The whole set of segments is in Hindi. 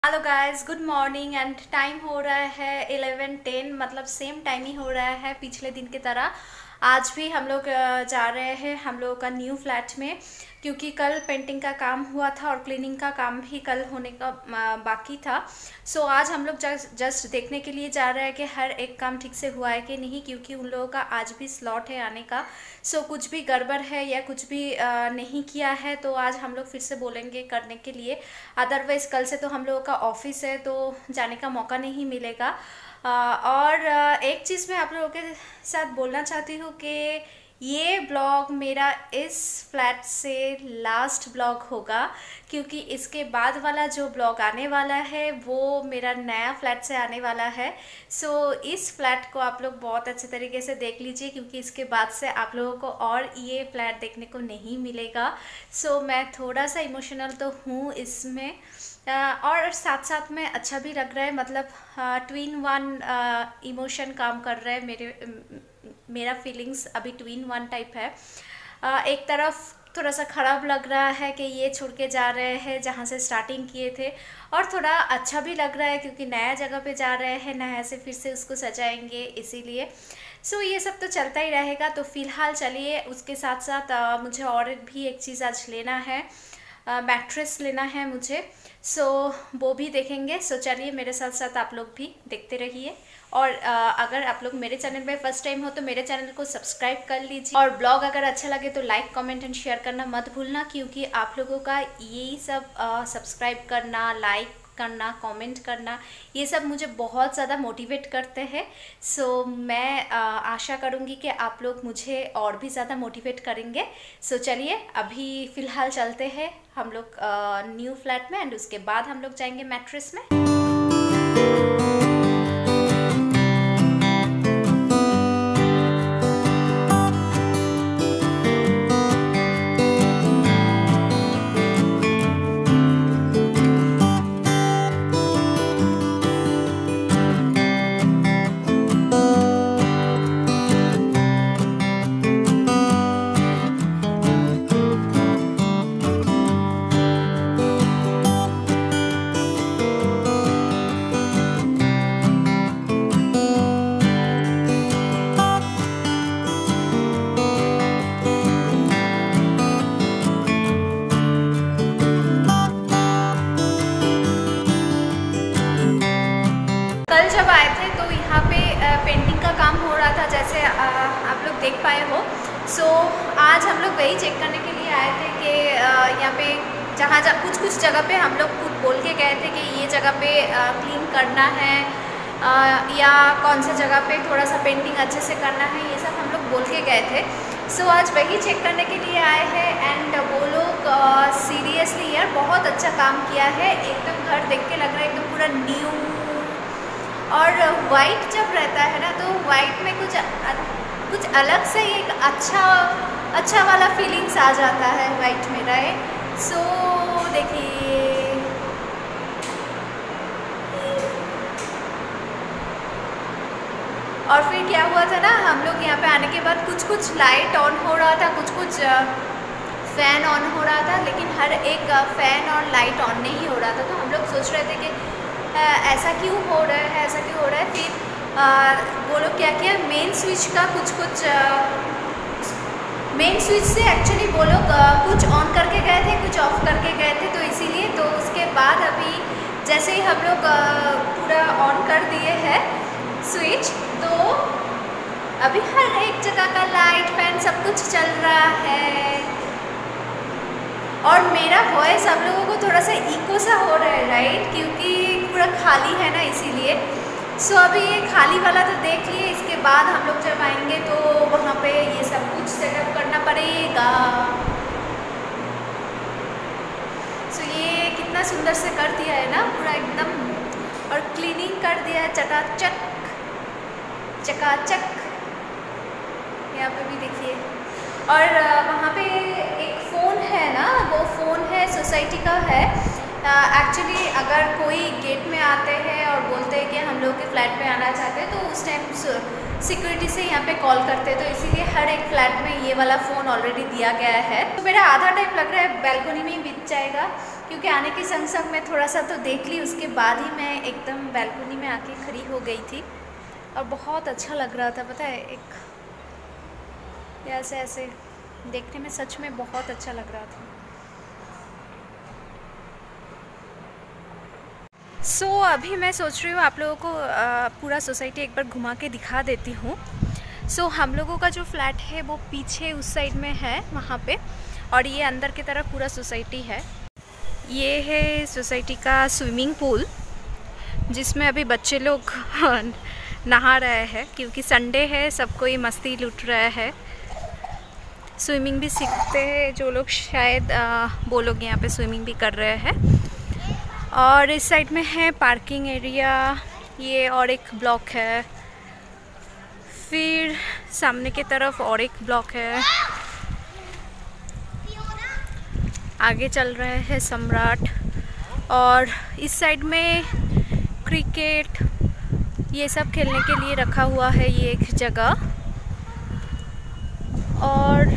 Hello guys, good morning and time हो रहा है 11:10, मतलब सेम टाइम ही हो रहा है पिछले दिन की तरह। आज भी हम लोग जा रहे हैं हम लोगों का न्यू फ्लैट में, क्योंकि कल पेंटिंग का काम हुआ था और क्लीनिंग का काम भी कल होने का बाकी था। सो आज हम लोग जस्ट देखने के लिए जा रहे हैं कि हर एक काम ठीक से हुआ है कि नहीं, क्योंकि उन लोगों का आज भी स्लॉट है आने का। सो कुछ भी गड़बड़ है या कुछ भी नहीं किया है तो आज हम लोग फिर से बोलेंगे करने के लिए। अदरवाइज़ कल से तो हम लोगों का ऑफिस है तो जाने का मौका नहीं मिलेगा। और एक चीज़ मैं आप लोगों के साथ बोलना चाहती हूँ कि ये ब्लॉग मेरा इस फ्लैट से लास्ट ब्लॉग होगा, क्योंकि इसके बाद वाला जो ब्लॉग आने वाला है वो मेरा नया फ्लैट से आने वाला है। सो इस फ्लैट को आप लोग बहुत अच्छे तरीके से देख लीजिए, क्योंकि इसके बाद से आप लोगों को और ये फ्लैट देखने को नहीं मिलेगा। सो मैं थोड़ा सा इमोशनल तो हूँ इसमें, और साथ साथ में अच्छा भी लग रहा है, मतलब ट्विन वन इमोशन काम कर रहा है। मेरा फीलिंग्स अभी ट्विन वन टाइप है। एक तरफ थोड़ा सा ख़राब लग रहा है कि ये छोड़ के जा रहे हैं जहाँ से स्टार्टिंग किए थे, और थोड़ा अच्छा भी लग रहा है क्योंकि नया जगह पे जा रहे हैं, नया से फिर से उसको सजाएंगे इसीलिए। सो ये सब तो चलता ही रहेगा। तो फ़िलहाल चलिए, उसके साथ साथ मुझे और भी एक चीज़ आज लेना है, मैट्रेस लेना है मुझे। सो वो भी देखेंगे। सो चलिए मेरे साथ साथ आप लोग भी देखते रहिए। और अगर आप लोग मेरे चैनल में फर्स्ट टाइम हो तो मेरे चैनल को सब्सक्राइब कर लीजिए, और ब्लॉग अगर अच्छा लगे तो लाइक कमेंट एंड शेयर करना मत भूलना, क्योंकि आप लोगों का यही सब सब्सक्राइब करना, लाइक करना, कमेंट करना, ये सब मुझे बहुत ज़्यादा मोटिवेट करते हैं। सो मैं आशा करूँगी कि आप लोग मुझे और भी ज़्यादा मोटिवेट करेंगे। सो चलिए अभी फ़िलहाल चलते हैं हम लोग न्यू फ्लैट में, एंड उसके बाद हम लोग जाएंगे मैट्रेस में। कल जब आए थे तो यहाँ पे पेंटिंग का काम हो रहा था, जैसे आप लोग देख पाए हो। सो आज हम लोग वही चेक करने के लिए आए थे कि यहाँ पे जहाँ कुछ जगह पे हम लोग खुद बोल के गए थे कि ये जगह पे क्लीन करना है, या कौन सा जगह पे थोड़ा सा पेंटिंग अच्छे से करना है, ये सब हम लोग बोल के गए थे। सो आज वही चेक करने के लिए आए हैं, एंड वो लोग सीरियसली यार बहुत अच्छा काम किया है। एकदम घर देख के लग रहा है एकदम पूरा न्यू। और वाइट जब रहता है ना तो वाइट में कुछ अलग से एक अच्छा वाला फीलिंग्स आ जाता है वाइट में, राइट। सो देखिए, और फिर क्या हुआ था ना, हम लोग यहाँ पे आने के बाद कुछ लाइट ऑन हो रहा था, कुछ फ़ैन ऑन हो रहा था, लेकिन हर एक फ़ैन और लाइट ऑन नहीं हो रहा था। तो हम लोग सोच रहे थे कि ऐसा क्यों हो रहा है, ऐसा क्यों हो रहा है। फिर वो लोग क्या किया, मेन स्विच का कुछ मेन स्विच से एक्चुअली वो लोग कुछ ऑन करके गए थे, कुछ ऑफ करके गए थे, तो इसीलिए। तो उसके बाद अभी जैसे ही हम लोग पूरा ऑन कर दिए हैं स्विच, तो अभी हर एक जगह का लाइट फैन सब कुछ चल रहा है। और मेरा वॉइस आप लोगों को थोड़ा सा इको सा हो रहा है, राइट, क्योंकि पूरा खाली है ना इसीलिए। सो अभी ये खाली वाला तो देख लिए, इसके बाद हम लोग जब आएंगे तो वहाँ पे ये सब कुछ सेटअप करना पड़ेगा। सो ये कितना सुंदर से कर दिया है ना पूरा एकदम, और क्लीनिंग कर दिया है चकाचक। यहाँ पे भी देखिए। और वहाँ पे एक फ़ोन है ना, वो फ़ोन है सोसाइटी का है। एक्चुअली अगर कोई गेट में आते हैं और बोलते हैं कि हम लोग के फ्लैट में आना चाहते हैं, तो उस टाइम सिक्योरिटी से यहाँ पे कॉल करते हैं। तो इसीलिए हर एक फ्लैट में ये वाला फ़ोन ऑलरेडी दिया गया है। तो मेरा आधा टाइम लग रहा है बैल्कनी में ही बीत जाएगा। क्योंकि आने के संग संग मैं थोड़ा सा तो देख ली, उसके बाद ही मैं एकदम बैल्कनी में आके खड़ी हो गई थी और बहुत अच्छा लग रहा था। पता है, एक ऐसे ऐसे देखने में सच में बहुत अच्छा लग रहा था। अभी मैं सोच रही हूँ आप लोगों को पूरा सोसाइटी एक बार घुमा के दिखा देती हूँ। हम लोगों का जो फ्लैट है वो पीछे उस साइड में है वहाँ पे, और ये अंदर की तरफ पूरा सोसाइटी है। ये है सोसाइटी का स्विमिंग पूल, जिसमें अभी बच्चे लोग नहा रहे हैं क्योंकि संडे है, सब कोई मस्ती लूट रहा है। स्विमिंग भी सीखते हैं जो लोग, शायद वो लोग यहाँ पे स्विमिंग भी कर रहे हैं। और इस साइड में है पार्किंग एरिया, ये और एक ब्लॉक है। फिर सामने की तरफ और एक ब्लॉक है। आगे चल रहे हैं सम्राट, और इस साइड में क्रिकेट ये सब खेलने के लिए रखा हुआ है ये एक जगह। और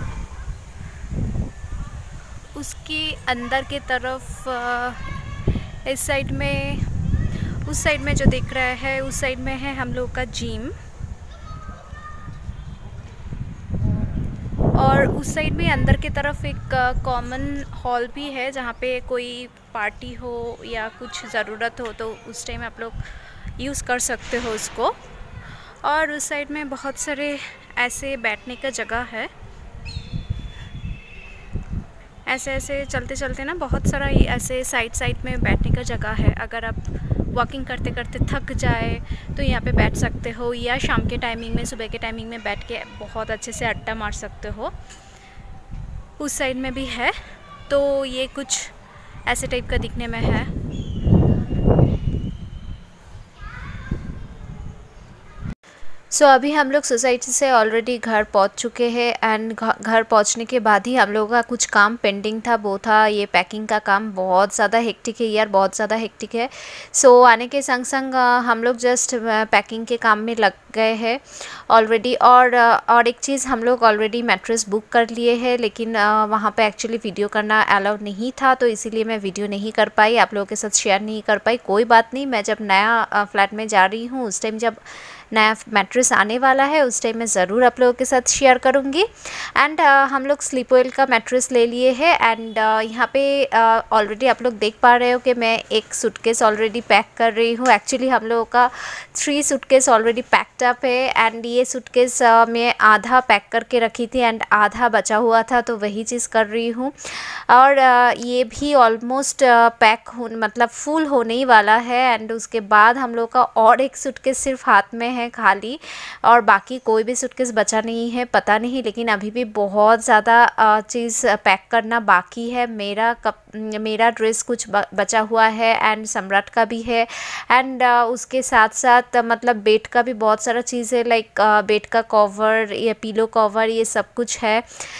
उसकी अंदर की तरफ इस साइड में, उस साइड में जो दिख रहा है उस साइड में है हम लोग का जिम। और उस साइड में अंदर की तरफ एक कॉमन हॉल भी है, जहाँ पे कोई पार्टी हो या कुछ ज़रूरत हो तो उस टाइम आप लोग यूज़ कर सकते हो उसको। और उस साइड में बहुत सारे ऐसे बैठने का जगह है। ऐसे ऐसे चलते चलते ना बहुत सारा ऐसे साइड में बैठने का जगह है। अगर आप वॉकिंग करते करते थक जाए तो यहाँ पे बैठ सकते हो, या शाम के टाइमिंग में, सुबह के टाइमिंग में बैठ के बहुत अच्छे से अड्डा मार सकते हो। उस साइड में भी है, तो ये कुछ ऐसे टाइप का दिखने में है। अभी हम लोग सोसाइटी से ऑलरेडी घर पहुंच चुके हैं, एंड घर पहुंचने के बाद ही हम लोगों का कुछ काम पेंडिंग था, वो था ये पैकिंग का काम। बहुत ज़्यादा हेक्टिक है यार, बहुत ज़्यादा हेक्टिक है। आने के संग संग हम लोग जस्ट पैकिंग के काम में लग गए हैं ऑलरेडी। और एक चीज़, हम लोग ऑलरेडी मैट्रेस बुक कर लिए हैं, लेकिन वहाँ पे एक्चुअली वीडियो करना अलाउड नहीं था, तो इसीलिए मैं वीडियो नहीं कर पाई, आप लोगों के साथ शेयर नहीं कर पाई। कोई बात नहीं, मैं जब नया फ्लैट में जा रही हूँ उस टाइम, जब नया मैट्रेस आने वाला है उस टाइम मैं ज़रूर आप लोगों के साथ शेयर करूँगी। एंड हम लोग स्लीप ऑयल का मैट्रेस ले लिए हैं। एंड यहाँ पे ऑलरेडी आप लोग देख पा रहे हो कि मैं एक सूटकेस ऑलरेडी पैक कर रही हूँ। एक्चुअली हम लोगों का 3 सूटकेस ऑलरेडी पैक्ड अप है, एंड ये सूटकेस मैं आधा पैक करके रखी थी एंड आधा बचा हुआ था, तो वही चीज़ कर रही हूँ। और ये भी ऑलमोस्ट पैक हो, मतलब फुल होने ही वाला है। एंड उसके बाद हम लोग का और एक सूटकेस सिर्फ हाथ में है खाली, और बाकी कोई भी सूटकेस बचा नहीं है, पता नहीं, लेकिन अभी भी बहुत ज़्यादा चीज़ पैक करना बाकी है। मेरा ड्रेस कुछ बचा हुआ है, एंड सम्राट का भी है। एंड उसके साथ साथ मतलब बेड का भी बहुत सारा चीज़ है, लाइक बेड का कवर या पिलो कवर, ये सब कुछ है।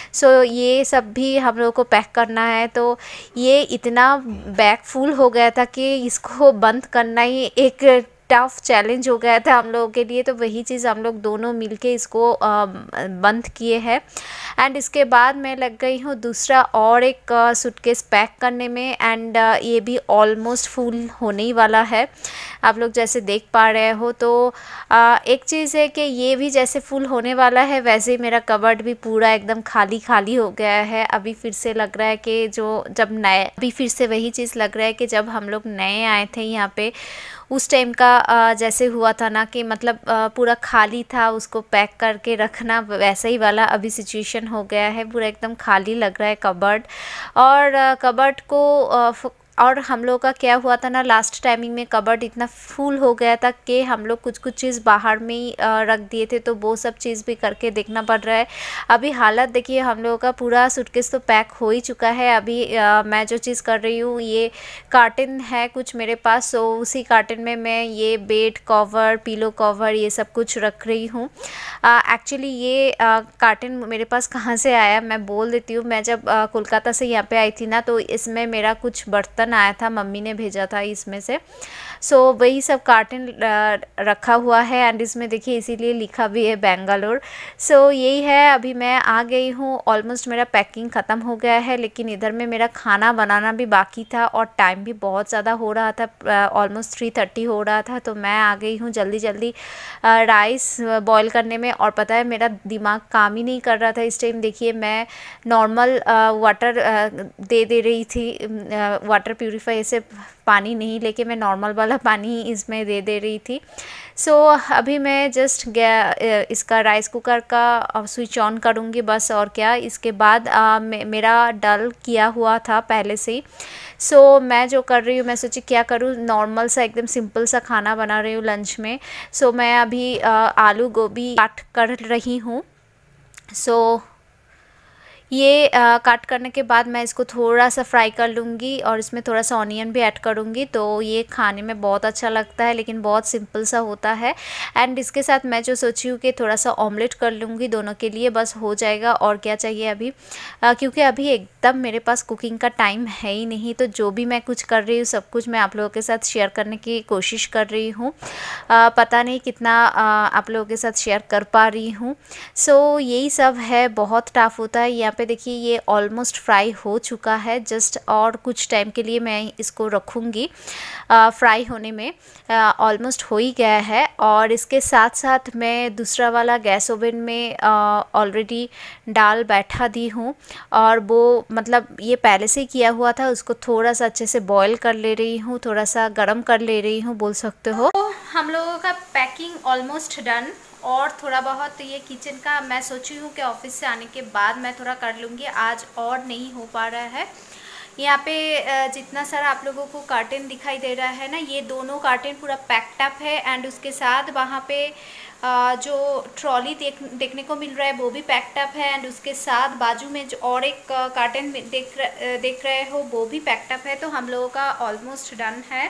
ये सब भी हम लोग को पैक करना है। तो ये इतना बैग फुल हो गया था कि इसको बंद करना ही एक टफ चैलेंज हो गया था हम लोगों के लिए, तो वही चीज़ हम लोग दोनों मिलके इसको बंद किए हैं। एंड इसके बाद मैं लग गई हूँ दूसरा और एक सूटकेस पैक करने में, एंड ये भी ऑलमोस्ट फुल होने ही वाला है, आप लोग जैसे देख पा रहे हो। तो एक चीज़ है कि ये भी जैसे फुल होने वाला है, वैसे ही मेरा कबर्ड भी पूरा एकदम खाली खाली हो गया है। अभी फिर से लग रहा है कि अभी फिर से वही चीज़ लग रहा है कि जब हम लोग नए आए थे यहाँ पे उस टाइम का जैसे हुआ था ना, कि मतलब पूरा खाली था, उसको पैक करके रखना, वैसा ही वाला अभी सिचुएशन हो गया है। पूरा एकदम खाली लग रहा है कबर्ड। और कबर्ड को और हम लोग का क्या हुआ था ना, लास्ट टाइमिंग में कबर्ड इतना फुल हो गया था कि हम लोग कुछ चीज़ बाहर में ही रख दिए थे, तो वो सब चीज़ भी करके देखना पड़ रहा है। अभी हालत देखिए, हम लोगों का पूरा सूटकेस तो पैक हो ही चुका है। अभी मैं जो चीज़ कर रही हूँ, ये कार्टन है कुछ मेरे पास, तो उसी कार्टन में मैं ये बेड कवर, पिलो कवर, ये सब कुछ रख रही हूँ। एक्चुअली ये कार्टन मेरे पास कहाँ से आया मैं बोल देती हूँ। मैं जब कोलकाता से यहाँ पे आई थी ना, तो इसमें मेरा कुछ बर्तन चिकन आया था, मम्मी ने भेजा था इसमें से। सो वही सब कार्टन रखा हुआ है एंड इसमें देखिए इसीलिए लिखा भी है बेंगलोर। सो यही है, अभी मैं आ गई हूँ, ऑलमोस्ट मेरा पैकिंग ख़त्म हो गया है, लेकिन इधर में मेरा खाना बनाना भी बाकी था और टाइम भी बहुत ज़्यादा हो रहा था, ऑलमोस्ट 3:30 हो रहा था। तो मैं आ गई हूँ जल्दी जल्दी राइस बॉईल करने में। और पता है मेरा दिमाग काम ही नहीं कर रहा था इस टाइम। देखिए मैं नॉर्मल वाटर दे रही थी, वाटर प्यूरीफायर से पानी नहीं लेके मैं नॉर्मल वाला पानी इसमें दे रही थी। सो अभी मैं जस्ट इसका राइस कुकर का स्विच ऑन करूँगी बस, और क्या। इसके बाद मेरा डल किया हुआ था पहले से ही। सो मैं जो कर रही हूँ, मैं सोची क्या करूँ, नॉर्मल सा एकदम सिंपल सा खाना बना रही हूँ लंच में। सो मैं अभी आलू गोभी काट कर रही हूँ। सो ये काट करने के बाद मैं इसको थोड़ा सा फ्राई कर लूँगी और इसमें थोड़ा सा ऑनियन भी ऐड करूँगी। तो ये खाने में बहुत अच्छा लगता है, लेकिन बहुत सिंपल सा होता है। एंड इसके साथ मैं जो सोची हूँ कि थोड़ा सा ऑमलेट कर लूँगी दोनों के लिए, बस हो जाएगा। और क्या चाहिए अभी, क्योंकि अभी एकदम मेरे पास कुकिंग का टाइम है ही नहीं। तो जो भी मैं कुछ कर रही हूँ सब कुछ मैं आप लोगों के साथ शेयर करने की कोशिश कर रही हूँ। पता नहीं कितना आप लोगों के साथ शेयर कर पा रही हूँ। सो यही सब है, बहुत टफ होता है। यहाँ पे देखिए ये ऑलमोस्ट फ्राई हो चुका है, जस्ट और कुछ टाइम के लिए मैं इसको रखूँगी फ्राई होने में। ऑलमोस्ट हो ही गया है। और इसके साथ साथ मैं दूसरा वाला गैस ओवन में ऑलरेडी डाल बैठा दी हूँ, और वो मतलब ये पहले से ही किया हुआ था, उसको थोड़ा सा अच्छे से बॉईल कर ले रही हूँ, थोड़ा सा गर्म कर ले रही हूँ बोल सकते हो। तो हम लोगों का पैकिंग ऑलमोस्ट डन, और थोड़ा बहुत ये किचन का मैं सोची हूँ कि ऑफिस से आने के बाद मैं थोड़ा कर लूँगी, आज और नहीं हो पा रहा है। यहाँ पे जितना सारा आप लोगों को कार्टन दिखाई दे रहा है ना, ये दोनों कार्टन पूरा पैक्ड अप है। एंड उसके साथ वहाँ पे जो ट्रॉली देखने को मिल रहा है वो भी पैक्ड अप है। एंड उसके साथ बाजू में जो और एक कार्टन देख रहे हो वो भी पैक्ड अप है। तो हम लोगों का ऑलमोस्ट डन है।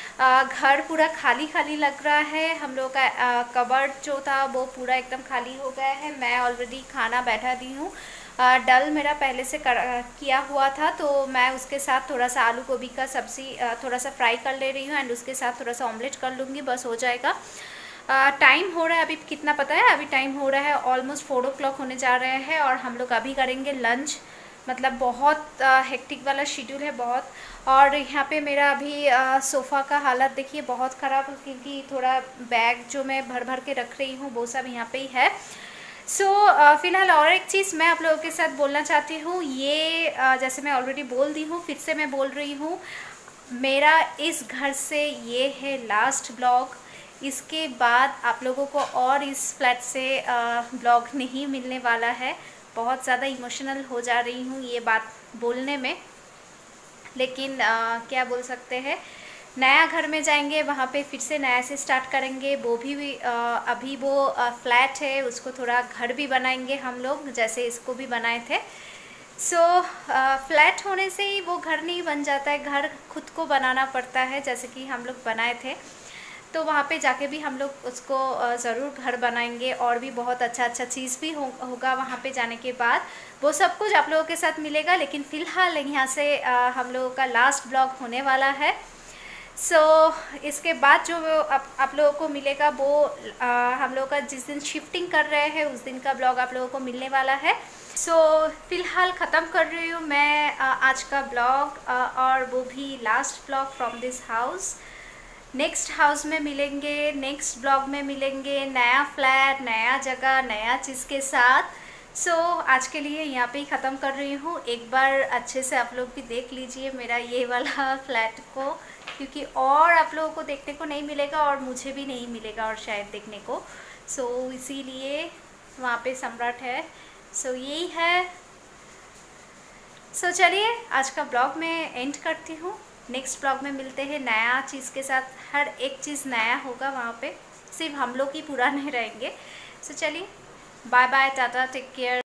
घर पूरा खाली खाली लग रहा है। हम लोग का कबर्ड जो था वो पूरा एकदम खाली हो गया है। मैं ऑलरेडी खाना बैठा दी हूँ। डल मेरा पहले से किया हुआ था, तो मैं उसके साथ थोड़ा सा आलू गोभी का सब्ज़ी थोड़ा सा फ्राई कर ले रही हूँ। एंड उसके साथ थोड़ा सा ऑमलेट कर लूँगी, बस हो जाएगा। टाइम हो रहा है अभी कितना पता है, अभी टाइम हो रहा है ऑलमोस्ट 4 o'clock होने जा रहे हैं। और हम लोग अभी करेंगे लंच। मतलब बहुत हेक्टिक वाला शेड्यूल है बहुत। और यहाँ पे मेरा अभी सोफ़ा का हालत देखिए बहुत ख़राब, क्योंकि थोड़ा बैग जो मैं भर भर के रख रही हूँ वो सब यहाँ पे ही है। सो फ़िलहाल और एक चीज़ मैं आप लोगों के साथ बोलना चाहती हूँ, ये जैसे मैं ऑलरेडी बोल दी हूँ, फिर से मैं बोल रही हूँ, मेरा इस घर से ये है लास्ट ब्लॉग। इसके बाद आप लोगों को और इस फ्लैट से ब्लॉग नहीं मिलने वाला है। बहुत ज़्यादा इमोशनल हो जा रही हूँ ये बात बोलने में, लेकिन क्या बोल सकते हैं, नया घर में जाएंगे, वहाँ पे फिर से नया से स्टार्ट करेंगे। वो भी अभी वो फ्लैट है, उसको थोड़ा घर भी बनाएंगे हम लोग, जैसे इसको भी बनाए थे। सो फ्लैट होने से ही वो घर नहीं बन जाता है, घर खुद को बनाना पड़ता है, जैसे कि हम लोग बनाए थे। तो वहाँ पे जाके भी हम लोग उसको ज़रूर घर बनाएंगे, और भी बहुत अच्छा अच्छा चीज़ भी होगा वहाँ पे जाने के बाद। वो सब कुछ आप लोगों के साथ मिलेगा, लेकिन फ़िलहाल यहाँ से हम लोगों का लास्ट ब्लॉग होने वाला है। सो इसके बाद जो आप लोगों को मिलेगा वो हम लोग का जिस दिन शिफ्टिंग कर रहे हैं उस दिन का ब्लॉग आप लोगों को मिलने वाला है। सो फ़िलहाल ख़त्म कर रही हूँ मैं आज का ब्लॉग, और वो भी last blog from this house. Next house में मिलेंगे, नेक्स्ट ब्लॉग में मिलेंगे, नया फ्लैट, नया जगह, नया चीज़ के साथ। सो आज के लिए यहाँ पे ही ख़त्म कर रही हूँ। एक बार अच्छे से आप लोग भी देख लीजिए मेरा ये वाला फ्लैट को, क्योंकि और आप लोगों को देखने को नहीं मिलेगा और मुझे भी नहीं मिलेगा और शायद देखने को। सो इसीलिए वहाँ पे सम्राट है। सो यही है। सो चलिए आज का ब्लॉग मैं एंड करती हूँ। नेक्स्ट ब्लॉग में मिलते हैं नया चीज़ के साथ। हर एक चीज़ नया होगा वहाँ पे, सिर्फ हम लोग ही पुराने रहेंगे। सो चलिए bye bye, tata, take care.